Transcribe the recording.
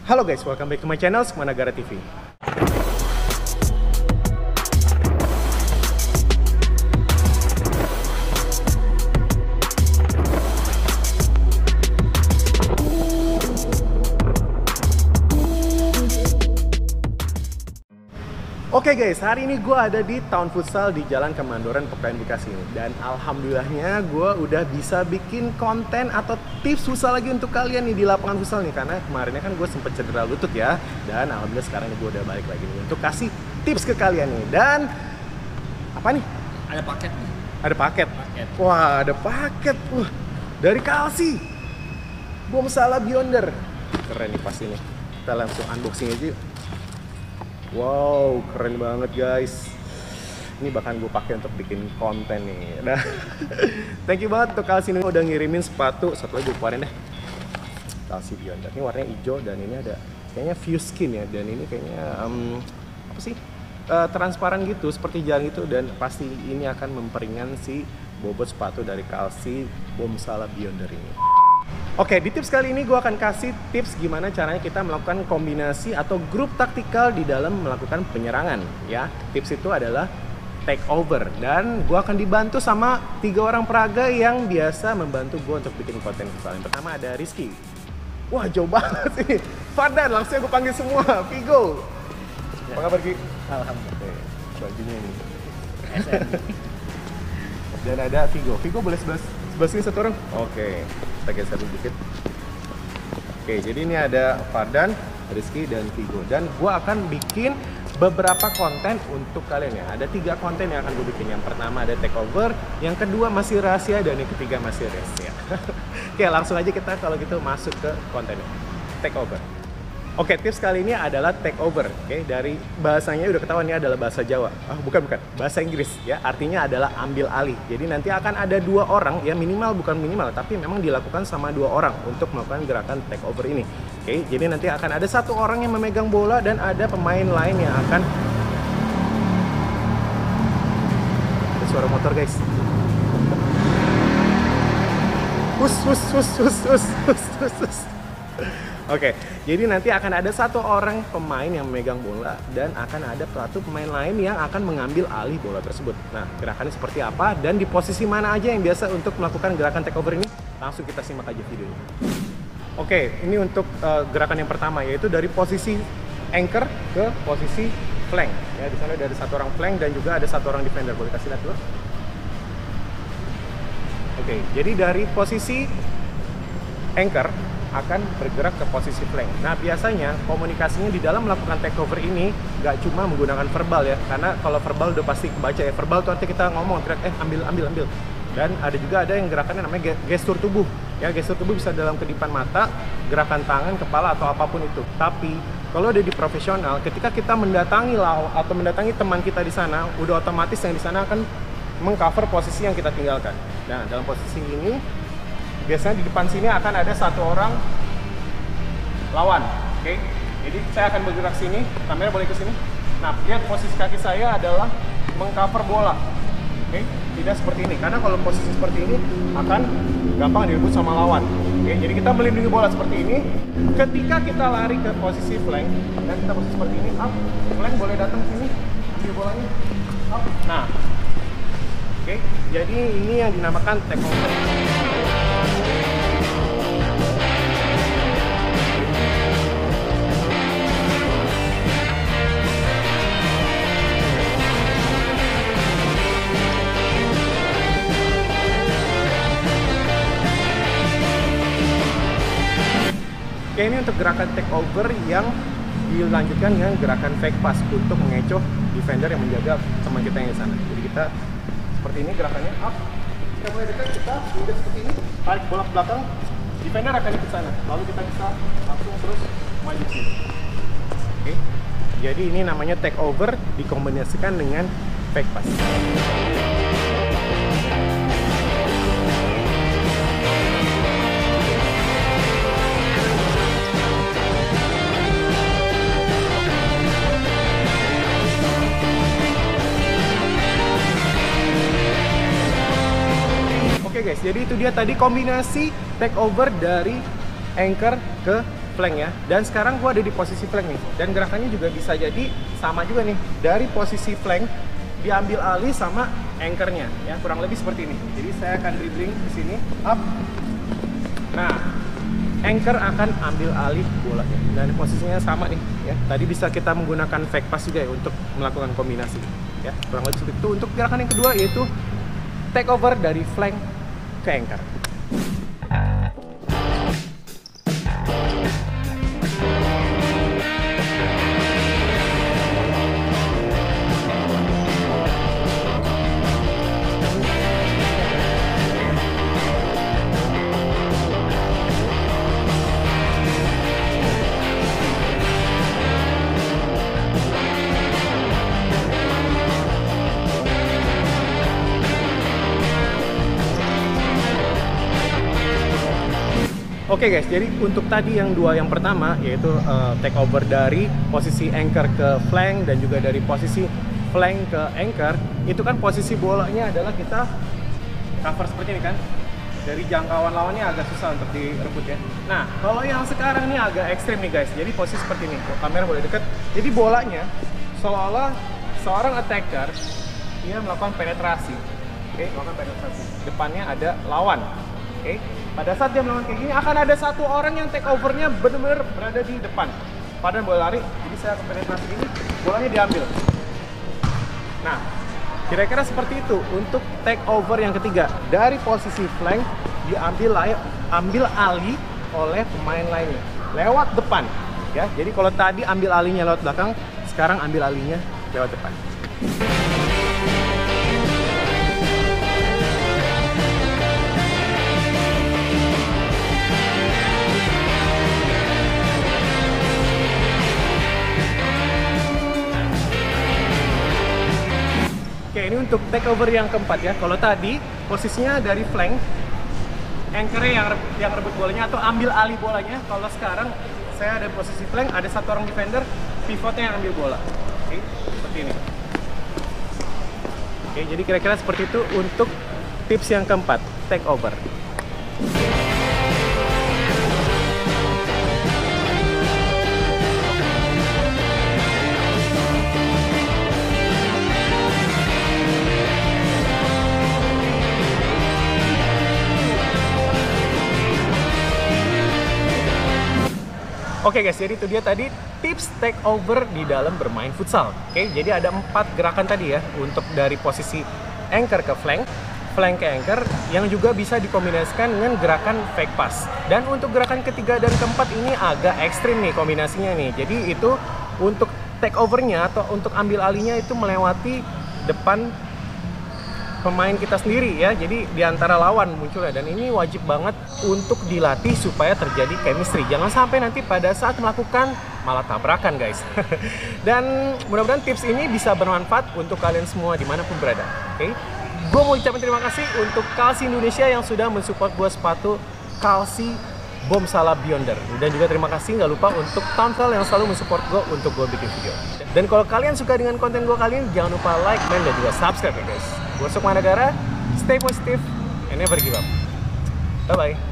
Halo guys, welcome back to my channel Semanagara TV. Oke guys, hari ini gue ada di Town Futsal di Jalan Kemandoran, Pekayon, Bekasi ini. Dan alhamdulillahnya gue udah bisa bikin konten atau tips futsal lagi untuk kalian nih di lapangan futsal nih. Karena kemarinnya kan gue sempet cedera lutut ya. Dan alhamdulillah sekarang gue udah balik lagi nih untuk kasih tips ke kalian nih. Dan apa nih? Ada paket nih. Ada paket. Wah, ada paket. Dari Kalsi. Bom salah Beyonder. Keren nih pasti nih. Kita langsung unboxing aja yuk. Wow, keren banget guys. Ini bahkan gue pakai untuk bikin konten nih. Nah, thank you banget untuk Kalsi ini udah ngirimin sepatu. Satu lagi gue keluarin deh. Kalsi Beyonder. Ini warnanya hijau dan ini ada kayaknya Fuse Skin ya. Dan ini kayaknya apa sih? Transparan gitu, seperti jalan gitu. Dan pasti ini akan memperingan si bobot sepatu dari Kalsi Bom salah Beyonder ini. Oke, di tips kali ini gue akan kasih tips gimana caranya kita melakukan kombinasi atau grup taktikal di dalam melakukan penyerangan ya. Tips itu adalah take over dan gue akan dibantu sama 3 orang peraga yang biasa membantu gue untuk bikin konten futsal. Yang pertama ada Rizky. Wah, jauh banget sih. Fardan, langsung gue panggil semua. Vigo. Apa kabar Ki? Alhamdulillah. Bajunya ini. Dan ada Vigo. Vigo boleh sebelah sini satu orang? Oke. Kita geser dikit. Oke, jadi ini ada Fardan, Rizky, dan Vigo. Dan gue akan bikin beberapa konten untuk kalian ya. Ada 3 konten yang akan gue bikin. Yang pertama ada takeover, yang kedua masih rahasia, dan yang ketiga masih rahasia. Oke, langsung aja kita kalau gitu masuk ke kontennya. Takeover. Oke, tips kali ini adalah takeover. Oke, dari bahasanya udah ketahuan ini adalah bahasa Jawa. Bukan. Bahasa Inggris ya. Artinya adalah ambil alih. Jadi nanti akan ada 2 orang ya, minimal bukan minimal, tapi memang dilakukan sama 2 orang untuk melakukan gerakan takeover ini. Oke, jadi nanti akan ada 1 orang yang memegang bola dan ada pemain lain yang akan ada suara motor, guys. Hus. Oke, jadi nanti akan ada 1 orang pemain yang memegang bola dan akan ada 1 pemain lain yang akan mengambil alih bola tersebut. Nah, gerakannya seperti apa dan di posisi mana aja yang biasa untuk melakukan gerakan takeover ini? Langsung kita simak aja videonya. Oke, ini untuk gerakan yang pertama yaitu dari posisi anchor ke posisi flank. Ya, di sana ada 1 orang flank dan juga ada 1 orang defender. Boleh kasih lihat dulu? Oke, jadi dari posisi anchor akan bergerak ke posisi flank. Nah, biasanya komunikasinya di dalam melakukan takeover ini nggak cuma menggunakan verbal ya, karena kalau verbal udah pasti kebaca ya. Verbal tuh artinya kita ngomong, teriak, ambil. Dan ada juga ada yang gerakannya namanya gestur tubuh. Ya, gestur tubuh bisa dalam kedipan mata, gerakan tangan, kepala atau apapun itu. Tapi kalau udah di profesional, ketika kita mendatangi atau mendatangi teman kita di sana, udah otomatis yang di sana akan mengcover posisi yang kita tinggalkan. Nah, dalam posisi ini biasanya di depan sini akan ada 1 orang lawan. Oke, jadi saya akan bergerak sini, kamera boleh ke sini. Nah, lihat posisi kaki saya adalah mengcover bola. Oke, tidak seperti ini, karena kalau posisi seperti ini akan gampang direbut sama lawan. Oke, jadi kita melindungi bola seperti ini. Ketika kita lari ke posisi flank dan kita posisi seperti ini, up, flank boleh datang sini, ambil bolanya, up. Nah, oke, jadi ini yang dinamakan takeover. Oke, ini untuk gerakan takeover yang dilanjutkan dengan gerakan fake pass untuk mengecoh defender yang menjaga teman kita yang di sana. Jadi kita seperti ini gerakannya, up. Kita mulai dekat, kita pindah seperti ini, tarik bola ke belakang, defender akan ikut sana. Lalu kita bisa langsung terus maju sini. Oke, jadi ini namanya takeover dikombinasikan dengan fake pass. Oke guys, jadi itu dia tadi kombinasi takeover dari anchor ke flank ya. Dan sekarang gue ada di posisi flank nih. Dan gerakannya juga bisa jadi sama juga nih. Dari posisi flank diambil alih sama anchornya ya, kurang lebih seperti ini. Jadi saya akan dribbling ke sini, up. Nah, anchor akan ambil alih bolanya. Dan posisinya sama nih ya. Tadi bisa kita menggunakan fake pass juga ya untuk melakukan kombinasi ya. Kurang lebih seperti itu. Untuk gerakan yang kedua yaitu take over dari flank ke anchor. Oke guys, jadi untuk tadi yang pertama yaitu take over dari posisi anchor ke flank dan juga dari posisi flank ke anchor, itu kan posisi bolanya adalah kita cover seperti ini kan. Dari jangkauan lawannya agak susah untuk direbut ya. Nah, kalau yang sekarang ini agak ekstrim nih guys. Jadi posisi seperti ini. Kamera boleh deket. Jadi bolanya seolah-olah seorang attacker dia melakukan penetrasi. Oke, melakukan penetrasi. Depannya ada lawan. Oke, pada saat dia melakukan kayak gini akan ada satu orang yang take overnya benar-benar berada di depan. Padahal bola lari, jadi saya akan penetrasi ini, bolanya diambil. Nah, kira-kira seperti itu untuk take over yang ketiga. Dari posisi flank ambil alih oleh pemain lainnya lewat depan. Ya, jadi kalau tadi ambil alihnya lewat belakang, sekarang ambil alihnya lewat depan. Oke, ini untuk take over yang keempat ya. Kalau tadi posisinya dari flank, anchor-nya yang rebut bolanya atau ambil alih bolanya. Kalau sekarang saya ada posisi flank, ada satu orang defender, pivotnya yang ambil bola. Oke, seperti ini. Oke, jadi kira-kira seperti itu untuk tips yang keempat, take over. Oke guys, jadi itu dia tadi tips take over di dalam bermain futsal. Oke, jadi ada 4 gerakan tadi ya untuk dari posisi anchor ke flank, flank ke anchor, yang juga bisa dikombinasikan dengan gerakan fake pass. Dan untuk gerakan ketiga dan keempat ini agak ekstrim nih kombinasinya nih. Jadi itu untuk take overnya atau untuk ambil alihnya itu melewati depan pemain kita sendiri ya, jadi diantara lawan munculnya, dan ini wajib banget untuk dilatih supaya terjadi chemistry. Jangan sampai nanti pada saat melakukan malah tabrakan guys. Dan mudah-mudahan tips ini bisa bermanfaat untuk kalian semua dimanapun berada. Oke, gue mau ucapin terima kasih untuk Kalsi Indonesia yang sudah mensupport gue sepatu Kalsi Bom Salah Beyonder, dan juga terima kasih nggak lupa untuk Townfall yang selalu mensupport gue untuk gue bikin video. Dan kalau kalian suka dengan konten gue kali ini, jangan lupa like, dan juga subscribe ya guys. Gue Sukma Negara, stay positive and never give up. Bye bye.